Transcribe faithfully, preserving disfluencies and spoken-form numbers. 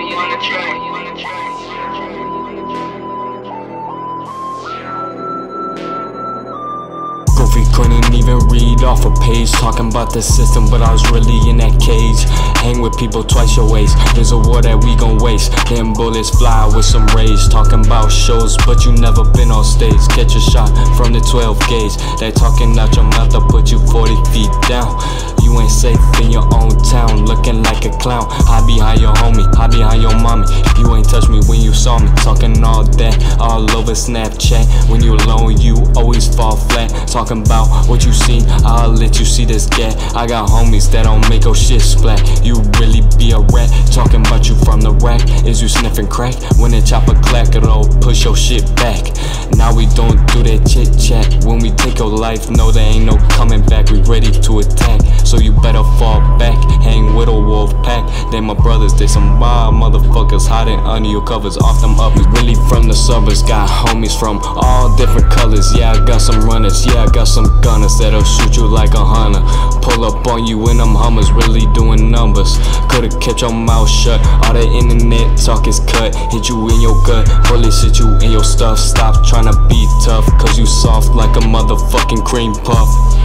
Goofy couldn't even read off a page, talking about the system, but I was really in that cage. Hang with people twice your age, here's a war that we gon' waste. Them bullets fly with some rage, talking about shows, but you never been on stage. Catch a shot from the twelve gauge, they talking out your mouth, I'll put you forty feet down. You ain't safe in your own town, looking like a clown. I behind your homie, I behind your mommy. You ain't touched me when you saw me, talking all that, all over Snapchat. When you alone, you always fall flat, talking about what you seen, I'll let you see this gat. I got homies that don't make your shit splat. You really be a rat, talking about you from the rack. Is you sniffing crack? When the chopper clack, it'll push your shit back. Now we don't do that chit chat. When we take your life, no, there ain't no coming back. We ready to attack, so you better fall back. Hang with a wolf pack, they my brothers, they some wild motherfuckers hiding under your covers. Off them up, really from the suburbs, got homies from all different colors. Yeah, I got some runners, yeah, I got some gunners that'll shoot you like a hunter. Pull up on you in them Hummers, really doing numbers. Could've kept your mouth shut, all the internet talk is cut. Hit you in your gut, bullets hit you in your stuff. Stop trying to be tough, cause you soft like a motherfucking cream puff.